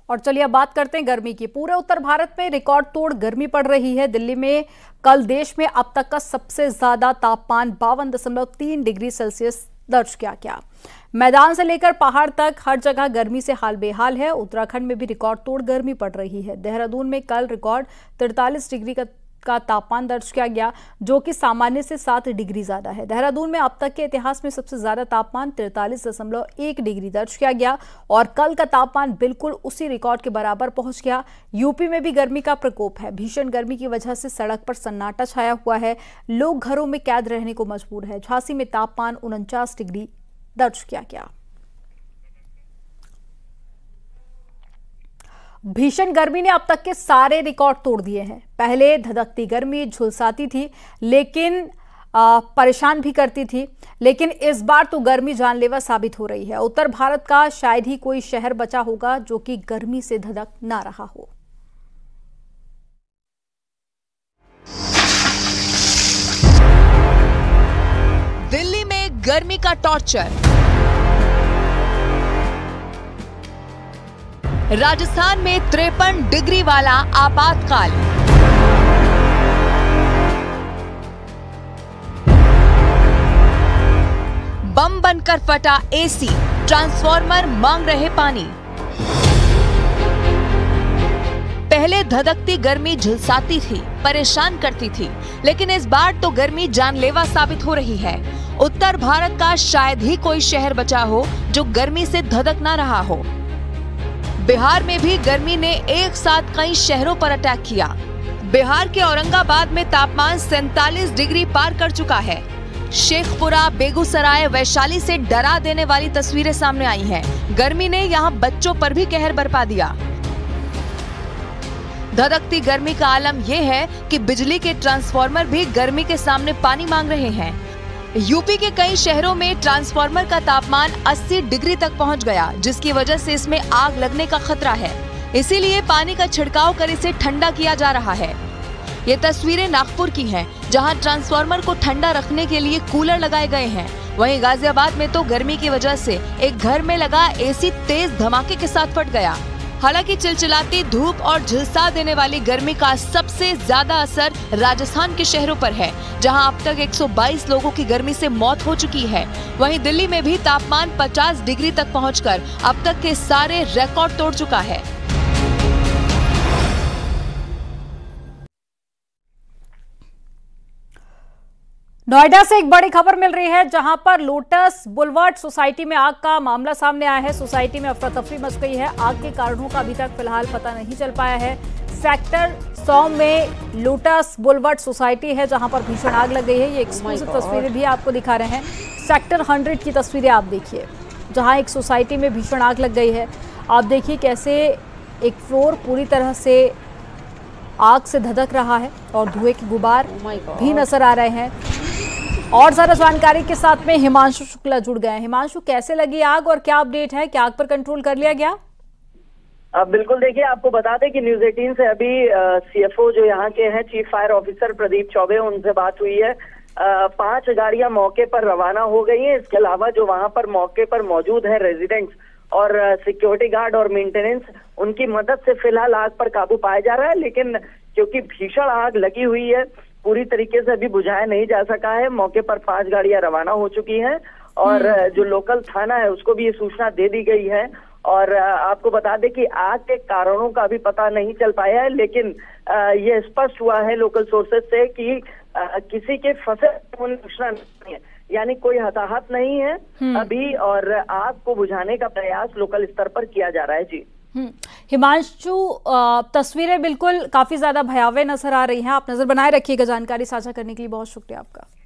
और चलिए अब बात करते हैं गर्मी की। पूरे उत्तर भारत में रिकॉर्ड तोड़ गर्मी पड़ रही है। दिल्ली में कल देश में अब तक का सबसे ज्यादा तापमान 52.3 डिग्री सेल्सियस दर्ज किया गया। मैदान से लेकर पहाड़ तक हर जगह गर्मी से हाल बेहाल है। उत्तराखंड में भी रिकॉर्ड तोड़ गर्मी पड़ रही है। देहरादून में कल रिकॉर्ड 43 डिग्री का तापमान दर्ज किया गया, जो कि सामान्य से 7 डिग्री ज्यादा है। देहरादून में अब तक के इतिहास में सबसे ज्यादा तापमान 43.1 डिग्री दर्ज किया गया और कल का तापमान बिल्कुल उसी रिकॉर्ड के बराबर पहुंच गया। यूपी में भी गर्मी का प्रकोप है। भीषण गर्मी की वजह से सड़क पर सन्नाटा छाया हुआ है। लोग घरों में कैद रहने को मजबूर है। झांसी में तापमान 49 डिग्री दर्ज किया गया। भीषण गर्मी ने अब तक के सारे रिकॉर्ड तोड़ दिए हैं। पहले धधकती गर्मी झुलसाती थी, लेकिन परेशान भी करती थी, लेकिन इस बार तो गर्मी जानलेवा साबित हो रही है। उत्तर भारत का शायद ही कोई शहर बचा होगा जो कि गर्मी से धधक ना रहा हो। दिल्ली में गर्मी का टॉर्चर। राजस्थान में 53 डिग्री वाला आपातकाल। बम बनकर फटा एसी, ट्रांसफार्मर मांग रहे पानी। पहले धधकती गर्मी झुलसाती थी, परेशान करती थी, लेकिन इस बार तो गर्मी जानलेवा साबित हो रही है। उत्तर भारत का शायद ही कोई शहर बचा हो जो गर्मी से धधक ना रहा हो। बिहार में भी गर्मी ने एक साथ कई शहरों पर अटैक किया। बिहार के औरंगाबाद में तापमान 47 डिग्री पार कर चुका है। शेखपुरा, बेगूसराय, वैशाली से डरा देने वाली तस्वीरें सामने आई हैं। गर्मी ने यहां बच्चों पर भी कहर बरपा दिया। धधकती गर्मी का आलम यह है कि बिजली के ट्रांसफार्मर भी गर्मी के सामने पानी मांग रहे हैं। यूपी के कई शहरों में ट्रांसफार्मर का तापमान 80 डिग्री तक पहुंच गया, जिसकी वजह से इसमें आग लगने का खतरा है। इसीलिए पानी का छिड़काव कर इसे ठंडा किया जा रहा है। ये तस्वीरें नागपुर की हैं, जहां ट्रांसफार्मर को ठंडा रखने के लिए कूलर लगाए गए हैं। वहीं गाजियाबाद में तो गर्मी की वजह से एक घर में लगा एसी तेज धमाके के साथ फट गया। हालांकि चिलचिलाती धूप और झुलसा देने वाली गर्मी का सबसे ज्यादा असर राजस्थान के शहरों पर है, जहां अब तक 122 लोगों की गर्मी से मौत हो चुकी है। वहीं दिल्ली में भी तापमान 50 डिग्री तक पहुंचकर अब तक के सारे रिकॉर्ड तोड़ चुका है। नोएडा से एक बड़ी खबर मिल रही है, जहां पर लोटस बुलवार्ड सोसाइटी में आग का मामला सामने आया है। सोसाइटी में अफरा तफरी मच गई है। आग के कारणों का अभी तक फिलहाल पता नहीं चल पाया है। सेक्टर 100 में लोटस बुलवार्ड सोसाइटी है, जहां पर भीषण आग लग गई है। ये एक्सक्लूसिव तस्वीरें भी आपको दिखा रहे हैं। सेक्टर 100 की तस्वीरें आप देखिए, जहां एक सोसाइटी में भीषण आग लग गई है। आप देखिए कैसे एक फ्लोर पूरी तरह से आग से धधक रहा है और धुएं के गुबार भी नजर आ रहे हैं। और ज्यादा जानकारी के साथ में हिमांशु शुक्ला जुड़ गए हैं। हिमांशु, कैसे लगी आग और क्या अपडेट है? क्या आग पर कंट्रोल कर लिया गया? बिल्कुल, देखिए आपको बता दें कि न्यूज 18 से अभी सीएफओ जो यहाँ के हैं, chief fire officer Pradeep Choubey, उनसे बात हुई है। 5 गाड़ियां मौके पर रवाना हो गई हैं। इसके अलावा जो वहां पर मौके पर मौजूद है रेजिडेंट्स और सिक्योरिटी गार्ड और मेंटेनेंस, उनकी मदद से फिलहाल आग पर काबू पाया जा रहा है। लेकिन क्योंकि भीषण आग लगी हुई है, पूरी तरीके से अभी बुझाया नहीं जा सका है। मौके पर 5 गाड़ियां रवाना हो चुकी हैं और जो लोकल थाना है उसको भी ये सूचना दे दी गई है। और आपको बता दें कि आग के कारणों का अभी पता नहीं चल पाया है, लेकिन ये स्पष्ट हुआ है लोकल सोर्सेज से कि किसी के फंसे होने की सूचना नहीं है, यानी कोई हताहत नहीं है अभी। और आग को बुझाने का प्रयास लोकल स्तर पर किया जा रहा है। जी हिमांशु, तस्वीरें बिल्कुल काफी ज्यादा भयावह नजर आ रही हैं। आप नजर बनाए रखिएगा। जानकारी साझा करने के लिए बहुत शुक्रिया आपका।